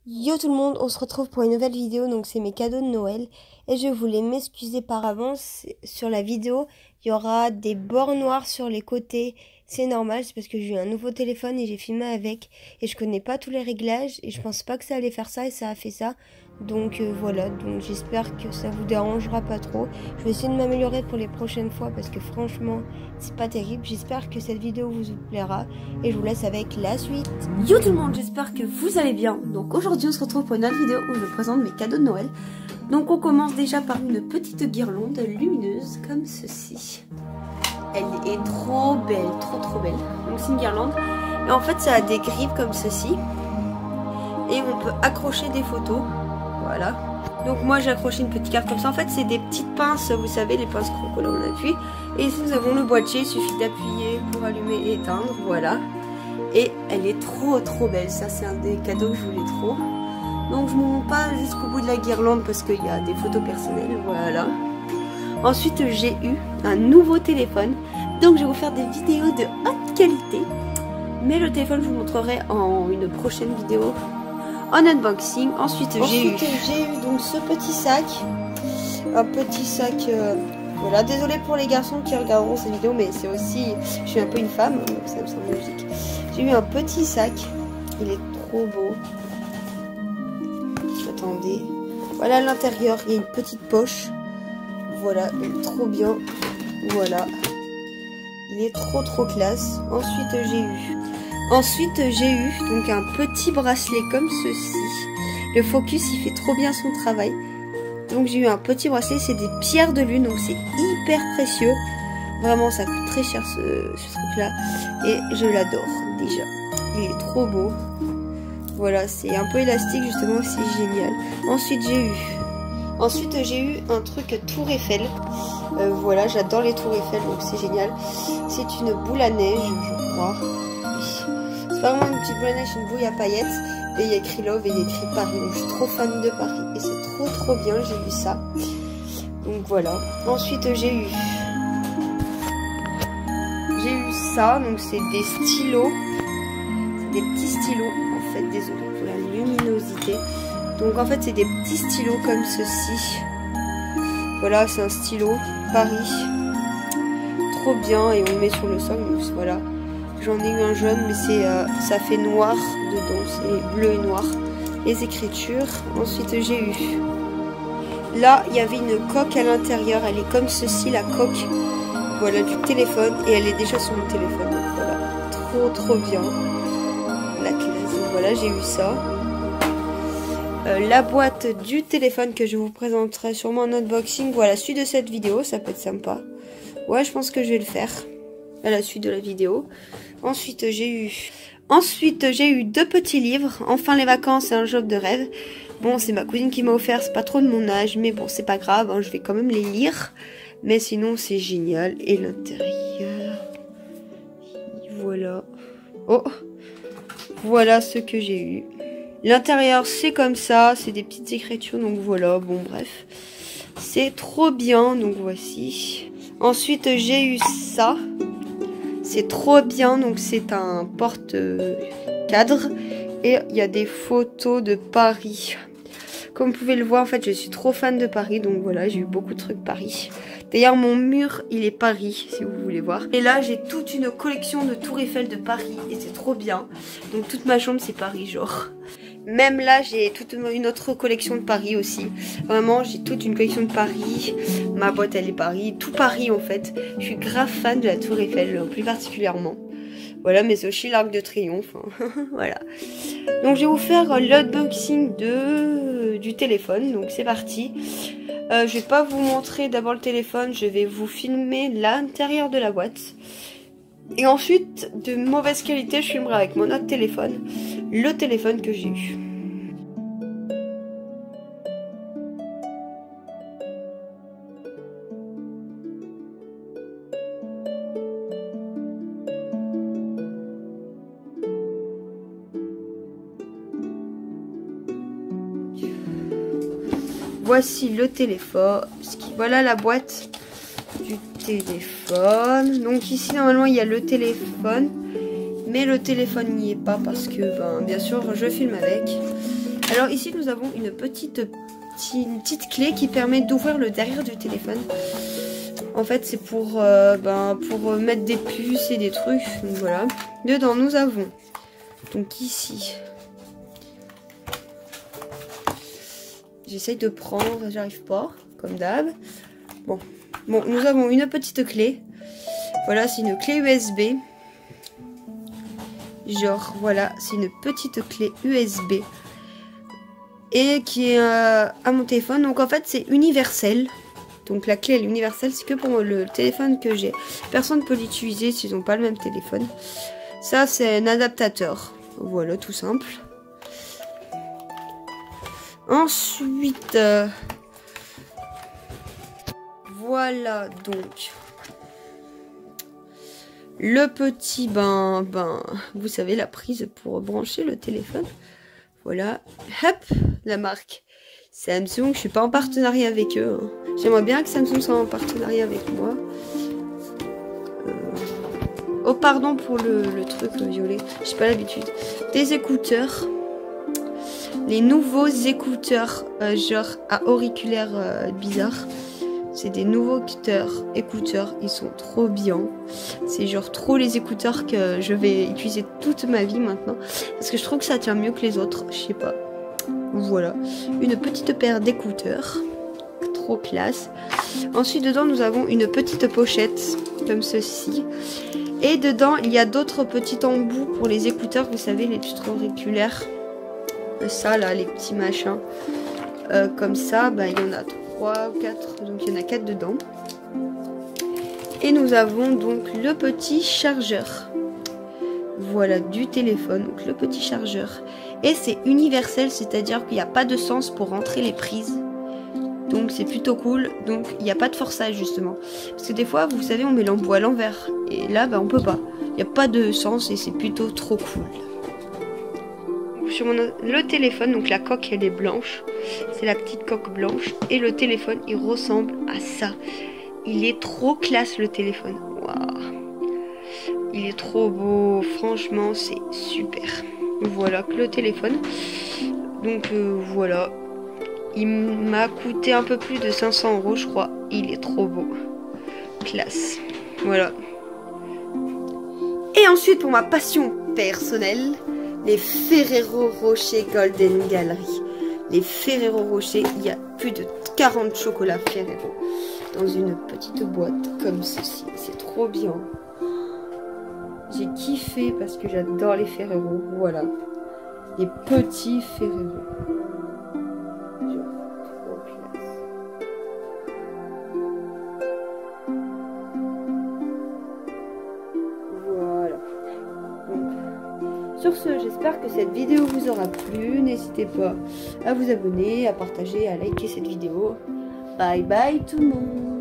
Yo tout le monde, on se retrouve pour une nouvelle vidéo, donc c'est mes cadeaux de Noël. Et je voulais m'excuser par avance, sur la vidéo, il y aura des bords noirs sur les côtés. C'est normal, c'est parce que j'ai eu un nouveau téléphone et j'ai filmé avec. Et je connais pas tous les réglages et je pense pas que ça allait faire ça et ça a fait ça. Donc voilà, donc j'espère que ça vous dérangera pas trop. Je vais essayer de m'améliorer pour les prochaines fois parce que franchement, c'est pas terrible. J'espère que cette vidéo vous plaira et je vous laisse avec la suite. Yo tout le monde, j'espère que vous allez bien. Donc aujourd'hui on se retrouve pour une autre vidéo où je vous présente mes cadeaux de Noël. Donc on commence déjà par une petite guirlande lumineuse comme ceci. Elle est trop belle, trop belle. Donc c'est une guirlande et en fait ça a des grippes comme ceci. Et on peut accrocher des photos. Voilà. Donc moi j'ai accroché une petite carte comme ça. En fait c'est des petites pinces, vous savez, les pinces croco là on appuie. Et ici nous avons le boîtier, il suffit d'appuyer pour allumer et éteindre, voilà. Et elle est trop belle, ça c'est un des cadeaux que je voulais trop. Donc je ne monte pas jusqu'au bout de la guirlande parce qu'il y a des photos personnelles, voilà. Ensuite j'ai eu un nouveau téléphone, donc je vais vous faire des vidéos de haute qualité. Mais le téléphone je vous montrerai en une prochaine vidéo en unboxing. Ensuite j'ai eu donc ce petit sac, un petit sac, voilà, désolé pour les garçons qui regarderont cette vidéo, mais c'est aussi, je suis un peu une femme, donc ça me semble logique. J'ai eu un petit sac, il est trop beau. Attendez, voilà à l'intérieur, il y a une petite poche, voilà, il est trop bien, voilà, il est trop classe. Ensuite j'ai eu donc un petit bracelet comme ceci. Le focus il fait trop bien son travail. Donc j'ai eu un petit bracelet, c'est des pierres de lune, donc c'est hyper précieux. Vraiment ça coûte très cher ce truc là. Et je l'adore déjà. Il est trop beau. Voilà, c'est un peu élastique justement, c'est génial. Ensuite j'ai eu un truc tour Eiffel. Voilà, j'adore les tours Eiffel, donc c'est génial. C'est une boule à neige, je crois. C'est pas vraiment une petite boule à neige, c'est une boule à paillettes. Et il y a écrit Love et il y a écrit Paris. Donc je suis trop fan de Paris. Et c'est trop bien, j'ai vu ça. Donc voilà. Ensuite j'ai eu ça. Donc c'est des stylos. C'est des petits stylos. En fait, désolé pour la luminosité. Donc en fait c'est des petits stylos comme ceci. Voilà, c'est un stylo Paris. Trop bien. Et on le met sur le sol. Donc voilà. J'en ai eu un jaune, mais ça fait noir dedans, c'est bleu et noir. Les écritures. Ensuite, j'ai eu. Là, il y avait une coque à l'intérieur. Elle est comme ceci, la coque. Voilà, du téléphone. Et elle est déjà sur mon téléphone. Donc voilà, trop bien. La classe. Donc voilà, j'ai eu ça. La boîte du téléphone que je vous présenterai sûrement en unboxing. Voilà, suite de cette vidéo, ça peut être sympa. Ouais, je pense que je vais le faire à la suite de la vidéo. Ensuite j'ai eu deux petits livres. Enfin les vacances et un job de rêve. Bon, c'est ma cousine qui m'a offert, c'est pas trop de mon âge, mais bon, c'est pas grave, hein, je vais quand même les lire. Mais sinon c'est génial. Et l'intérieur, voilà. Oh, voilà ce que j'ai eu. L'intérieur c'est comme ça, c'est des petites écritures, donc voilà, bon bref. C'est trop bien, donc voici. Ensuite j'ai eu ça. C'est trop bien, donc c'est un porte-cadre et il y a des photos de Paris. Comme vous pouvez le voir, en fait, je suis trop fan de Paris, donc voilà, j'ai eu beaucoup de trucs Paris. D'ailleurs, mon mur, il est Paris, si vous voulez voir. Et là, j'ai toute une collection de tours Eiffel de Paris et c'est trop bien. Donc toute ma chambre, c'est Paris, genre. Même là, j'ai toute une autre collection de Paris aussi. Vraiment, j'ai toute une collection de Paris. Ma boîte, elle est Paris. Tout Paris, en fait. Je suis grave fan de la Tour Eiffel, plus particulièrement. Voilà, mais c'est aussi l'Arc de Triomphe. Hein. Voilà. Donc, je vais vous faire l'unboxing du téléphone. Donc, c'est parti. Je vais pas vous montrer d'abord le téléphone. Je vais vous filmer l'intérieur de la boîte. Et ensuite, de mauvaise qualité, je filmerai avec mon autre téléphone, le téléphone que j'ai eu. Voici le téléphone. Voilà la boîte du téléphone. Donc ici normalement il y a le téléphone, mais le téléphone n'y est pas parce que bien sûr je filme avec. Alors ici nous avons une petite clé qui permet d'ouvrir le derrière du téléphone. En fait c'est pour mettre des puces et des trucs. Donc voilà. Dedans nous avons donc ici. J'essaye de prendre, j'arrive pas, comme d'hab. Bon, nous avons une petite clé. Voilà, c'est une clé USB. Genre, voilà, c'est une petite clé USB. Et qui est à mon téléphone. Donc en fait, c'est universel. Donc la clé, elle est universelle. C'est que pour le téléphone que j'ai. Personne ne peut l'utiliser s'ils n'ont pas le même téléphone. Ça, c'est un adaptateur. Voilà, tout simple. Ensuite, voilà donc le petit vous savez, la prise pour brancher le téléphone. Voilà, hop, la marque Samsung. Je suis pas en partenariat avec eux. Hein. J'aimerais bien que Samsung soit en partenariat avec moi. Oh pardon pour le truc violet. J'ai pas l'habitude. Des écouteurs. Les nouveaux écouteurs genre à auriculaires bizarres. C'est des nouveaux écouteurs. Ils sont trop bien. C'est genre trop les écouteurs que je vais utiliser toute ma vie maintenant. Parce que je trouve que ça tient mieux que les autres. Je sais pas. Voilà. Une petite paire d'écouteurs. Trop classe. Ensuite dedans nous avons une petite pochette. Comme ceci. Et dedans il y a d'autres petits embouts pour les écouteurs. Vous savez, les petits auriculaires. Ça là, les petits machins comme ça, il y en a 3 ou 4, donc il y en a 4 dedans. Et nous avons donc le petit chargeur, voilà, du téléphone, donc le petit chargeur. Et c'est universel, c'est-à-dire qu'il n'y a pas de sens pour rentrer les prises. Donc c'est plutôt cool, donc il n'y a pas de forçage justement. Parce que des fois, vous savez, on met l'embout à l'envers. Et là, on peut pas. Il n'y a pas de sens et c'est plutôt trop cool. Sur le téléphone, donc la coque elle est blanche, c'est la petite coque blanche, et le téléphone il ressemble à ça. Il est trop classe le téléphone, waouh, il est trop beau, franchement c'est super. Voilà que le téléphone, donc voilà, il m'a coûté un peu plus de 500 € je crois, il est trop beau, classe, voilà. Et ensuite pour ma passion personnelle, les Ferrero Rocher Golden Gallery. Les Ferrero Rocher, il y a plus de 40 chocolats Ferrero dans une petite boîte comme ceci. C'est trop bien. J'ai kiffé parce que j'adore les Ferrero. Voilà. Les petits Ferrero. Sur ce, j'espère que cette vidéo vous aura plu. N'hésitez pas à vous abonner, à partager, à liker cette vidéo. Bye bye tout le monde.